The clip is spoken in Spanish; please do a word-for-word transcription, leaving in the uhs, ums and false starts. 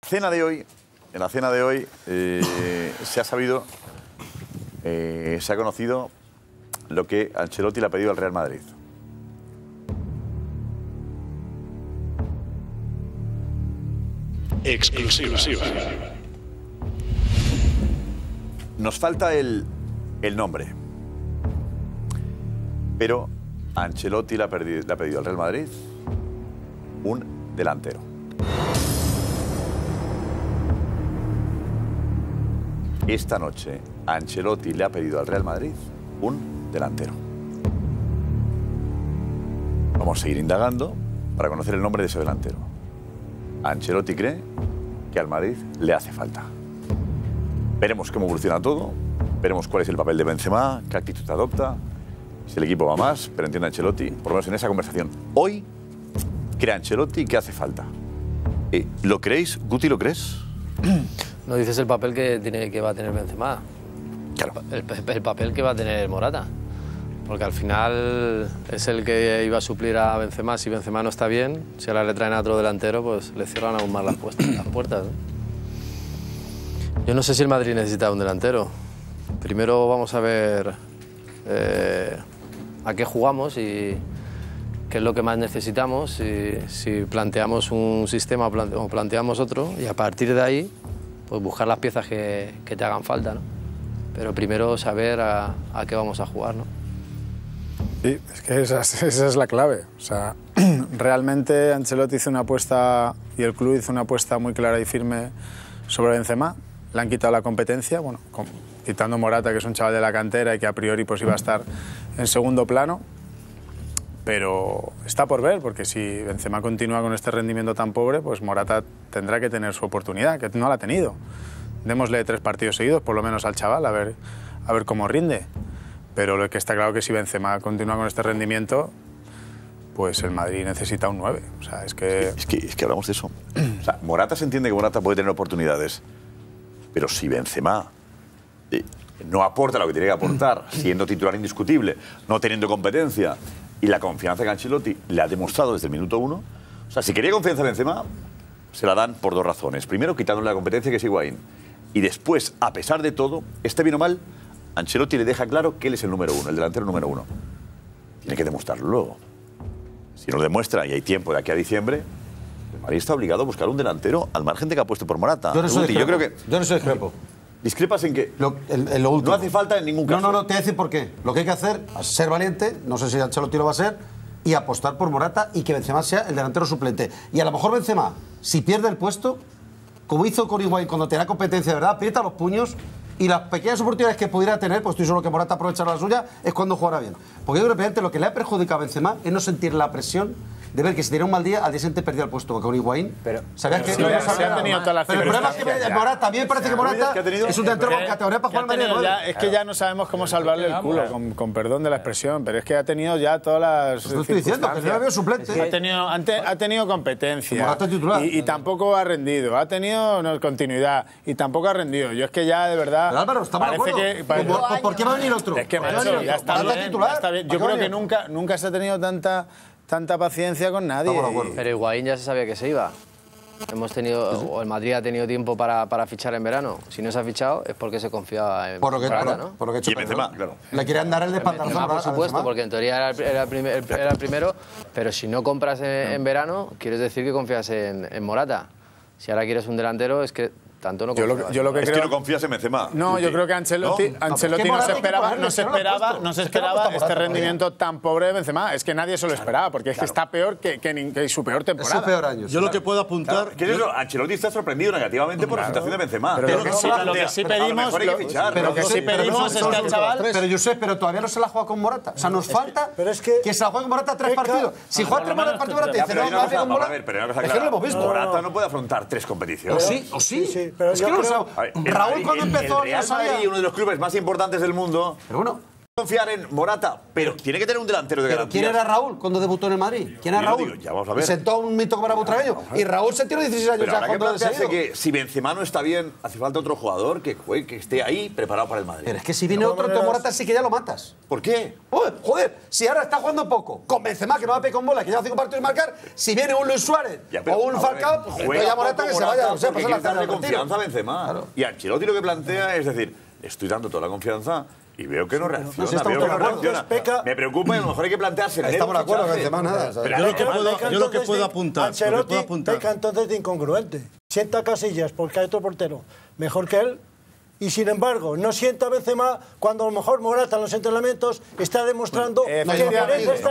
Cena de hoy, en la cena de hoy eh, se ha sabido, eh, se ha conocido lo que Ancelotti le ha pedido al Real Madrid. Exclusiva. Nos falta el, el nombre, pero Ancelotti le ha, perdido, le ha pedido al Real Madrid un delantero. Esta noche Ancelotti le ha pedido al Real Madrid un delantero. Vamos a ir indagando para conocer el nombre de ese delantero. Ancelotti cree que al Madrid le hace falta. Veremos cómo evoluciona todo, veremos cuál es el papel de Benzema, qué actitud adopta, si el equipo va más, pero entiende Ancelotti, por lo menos en esa conversación. Hoy cree Ancelotti que hace falta. Eh, ¿Lo creéis? ¿Guti, lo crees? No dices el papel que, tiene, que va a tener Benzema. Claro. El, el papel que va a tener Morata. Porque al final es el que iba a suplir a Benzema. Si Benzema no está bien, si ahora le traen a otro delantero, pues le cierran aún más las, puestas, las puertas. ¿no? Yo no sé si el Madrid necesita un delantero. Primero vamos a ver eh, a qué jugamos y qué es lo que más necesitamos. Si, si planteamos un sistema o planteamos otro, y a partir de ahí pues buscar las piezas que, que te hagan falta, ¿no? Pero primero saber a, a qué vamos a jugar, ¿no? Sí, es que esa, esa es la clave. O sea, realmente Ancelotti hizo una apuesta y el club hizo una apuesta muy clara y firme sobre Benzema. Le han quitado la competencia, bueno, con, quitando Morata, que es un chaval de la cantera y que a priori pues iba a estar en segundo plano. Pero está por ver, porque si Benzema continúa con este rendimiento tan pobre, pues Morata tendrá que tener su oportunidad, que no la ha tenido. Démosle tres partidos seguidos, por lo menos al chaval, a ver, a ver cómo rinde. Pero lo que está claro que si Benzema continúa con este rendimiento, pues el Madrid necesita un nueve. O sea, es que... Es que, es que hablamos de eso. O sea, Morata se entiende que Morata puede tener oportunidades, pero si Benzema eh, no aporta lo que tiene que aportar, siendo titular indiscutible, no teniendo competencia, y la confianza que Ancelotti le ha demostrado desde el minuto uno, o sea, si quería confianza en Benzema, se la dan por dos razones. Primero, quitándole la competencia, que es Higuaín. Y después, a pesar de todo, este bien o mal, Ancelotti le deja claro que él es el número uno, el delantero número uno. Tiene que demostrarlo luego. Si no lo demuestra y hay tiempo de aquí a diciembre, el Madrid está obligado a buscar un delantero al margen de que ha puesto por Morata. Yo no soy Yo creo que... Yo no soy discrepo. ¿Discrepas en que Lo, el, el, lo último. no hace falta en ningún caso? No, no, no, te voy a decir por qué. Lo que hay que hacer es ser valiente, no sé si Ancelotti lo va a ser, y apostar por Morata y que Benzema sea el delantero suplente. Y a lo mejor Benzema, si pierde el puesto, como hizo con Higuaín cuando tenía competencia de verdad, aprieta los puños y las pequeñas oportunidades que pudiera tener, pues estoy seguro que Morata aprovechará la suya, es cuando jugará bien. Porque yo creo que lo que le ha perjudicado a Benzema es no sentir la presión de ver que si tenía un mal día, al día siguiente perdía el puesto con Higuaín. Pero, ¿sabías que sí, no pero sabía sí ha nada? tenido todas las Pero el problema es que circunstancias. Morata, también me parece que Morata que ha tenido- es un delantero con Que- categoría para que ha jugar en Madrid. tenido ¿no? ya- es que ya no sabemos cómo salvarle el culo, con, con perdón de la expresión, pero es que ha tenido ya todas las Pues lo estoy diciendo, que no la veo suplente. Ha tenido, ha te- ha tenido competencia Morata titular. y, y tampoco ha rendido. Ha tenido no, continuidad y tampoco ha rendido. Yo es que ya de verdad Pero Álvaro, estamos de parece acuerdo. que Pues, parece- pues, ¿por qué va a venir otro? es que ¿Por qué va a macho, venir ya otro? está Morata bien, titular. ya está bien. ¿Para Yo qué va creo a que venir? nunca nunca se ha tenido tanta tanta paciencia con nadie. Estamos de acuerdo. Pero Higuaín ya se sabía que se iba. Hemos tenido, o el Madrid ha tenido tiempo para, para fichar en verano. Si no se ha fichado es porque se confiaba en Por lo que, Morata, por, ¿no? por lo que ha hecho Y Benzema, Pedro. claro. Le querían dar el de Benzema, pantalón. por supuesto, porque en teoría era el, era el primer- el- era el primero, pero si no compras en, en verano, quieres decir que confías en, en Morata. Si ahora quieres un delantero, es que tanto no Yo confías. lo, que- yo lo que Es que creo no confías en Benzema. No, Guti. yo creo que Ancelotti, ¿No? Ancelotti Es que no Morata se hay que esperaba, pagarle, no es se que no lo ha esperaba, puesto. no se Es que no ha esperaba puesto este Morata rendimiento tan pobre de Benzema. Es que nadie se lo esperaba, porque es que está peor que, que, ni- que su peor Es temporada. su peor año. Yo lo que puedo apuntar... ¿Qué es eso? Ancelotti está sorprendido negativamente por la situación de Benzema. Pero lo que sí- lo que sí Pero a lo pedimos- mejor hay que lo- fichar. pero ¿no? que sí Pero pedimos no es son- que son al los chaval- tres. Pero Josep, pero todavía no se la juega con Morata. O sea, nos falta pero es que- que se la juegue con Morata tres Es que- partidos. Si Ah, juega por tres lo menos partidos Morata y Ya, dice, pero hay no, una más de cosa- con vamos a Morata. ver, pero hay una cosa Es que no lo clara. hemos visto. Morata no puede afrontar tres competiciones. O sí, o sí. sí, pero Es yo que no lo creo- sabe. A ver, el Raúl Madrid- cuando el- empezó el no Real sabía. Madrid, uno de los clubes más importantes del mundo, Pero bueno, confiar en Morata, pero tiene que tener un delantero de ¿Pero garantía. quién era Raúl cuando debutó en el Madrid? ¿Quién era Yo Raúl? digo, ya vamos a ver. Sentó a un mito para butragueño. Y Raúl se tiene dieciséis años Pero ya habrá que jugando de plantearse seguido. que si Benzema no está bien, hace falta otro jugador que juegue, que esté ahí preparado para el Madrid. Pero es que si viene otro, tu Morata sí que ya lo matas. ¿Por qué? Joder, joder, si ahora está jugando poco, con Benzema, que no va a pegar con bola, que lleva cinco partidos y marcar, si viene un Luis Suárez Ya, pero, o un a Falcao, ver, pues juega entonces ya Morata poco que se vaya. O sea, porque pasa la quiere darle tarde al retiro. confianza a Benzema. Claro. Y Ancelotti lo que plantea es decir, le estoy dando toda la confianza y veo que no reacciona, no, si estamos veo que no todos de acuerdo. reacciona. Peca- Me preocupa y a lo mejor hay que plantearse. vender Estamos un de acuerdo, fichaje. Benzema nada. ¿sabes? Pero Yo lo que además- puedo- Peca yo lo que entonces puedo de- apuntar, lo que Ancelotti puedo apuntar. peca entonces de incongruente. Sienta a Casillas porque hay otro portero mejor que él y sin embargo no sienta a Benzema cuando a lo mejor Morata en los entrenamientos está demostrando que Efectivamente. merece estar